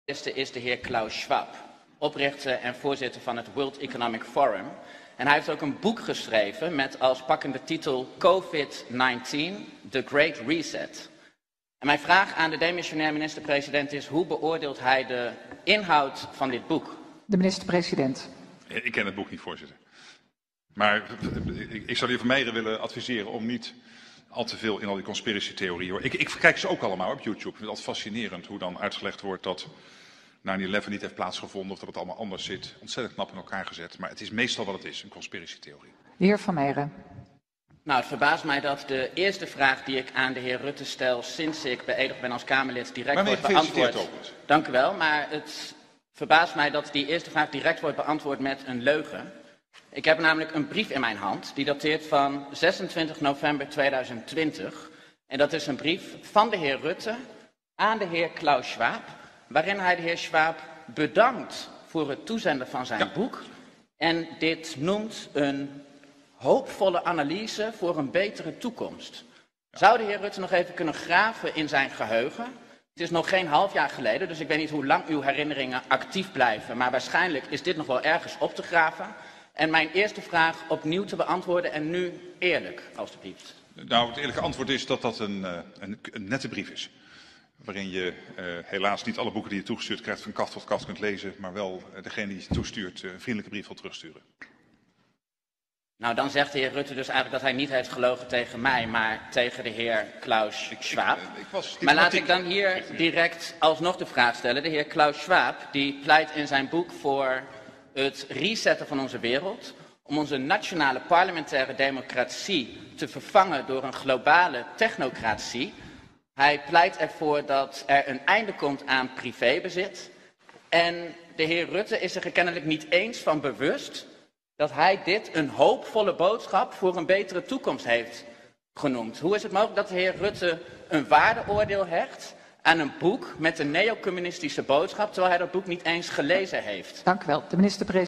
eerste is de heer Klaus Schwab, oprichter en voorzitter van het World Economic Forum. En hij heeft ook een boek geschreven met als pakkende titel COVID-19, The Great Reset. En mijn vraag aan de demissionair minister-president is: hoe beoordeelt hij de inhoud van dit boek? De minister-president. Ik ken het boek niet, voorzitter. Maar ik zou de heer Vermeijeren willen adviseren om niet al te veel in al die conspiracy-theorieën. Ik kijk ze ook allemaal op YouTube. Ik vind het altijd fascinerend hoe dan uitgelegd wordt dat 9/11 niet heeft plaatsgevonden of dat het allemaal anders zit. Ontzettend knap in elkaar gezet. Maar het is meestal wat het is, een conspiracy-theorie. De heer Vermeijeren. Nou, het verbaast mij dat de eerste vraag die ik aan de heer Rutte stel sinds ik beëdigd ben als Kamerlid direct wordt beantwoord. Dank u wel, maar het verbaast mij dat die eerste vraag direct wordt beantwoord met een leugen. Ik heb namelijk een brief in mijn hand, die dateert van 26 november 2020. En dat is een brief van de heer Rutte aan de heer Klaus Schwab, waarin hij de heer Schwab bedankt voor het toezenden van zijn boek. En dit noemt een hoopvolle analyse voor een betere toekomst. Zou de heer Rutte nog even kunnen graven in zijn geheugen? Het is nog geen half jaar geleden, dus ik weet niet hoe lang uw herinneringen actief blijven. Maar waarschijnlijk is dit nog wel ergens op te graven. En mijn eerste vraag opnieuw te beantwoorden en nu eerlijk, alstublieft. Nou, het eerlijke antwoord is dat dat een nette brief is. Waarin je helaas niet alle boeken die je toegestuurd krijgt van kaft tot kaft kunt lezen. Maar wel degene die je toestuurt een vriendelijke brief wil terugsturen. Nou, dan zegt de heer Rutte dus eigenlijk dat hij niet heeft gelogen tegen mij, maar tegen de heer Klaus Schwab. Maar laat ik dan hier direct alsnog de vraag stellen. De heer Klaus Schwab die pleit in zijn boek voor het resetten van onze wereld, om onze nationale parlementaire democratie te vervangen door een globale technocratie. Hij pleit ervoor dat er een einde komt aan privébezit. En de heer Rutte is zich er kennelijk niet eens van bewust dat hij dit een hoopvolle boodschap voor een betere toekomst heeft genoemd. Hoe is het mogelijk dat de heer Rutte een waardeoordeel hecht aan een boek met een neocommunistische boodschap, terwijl hij dat boek niet eens gelezen heeft? Dank u wel. De minister-president.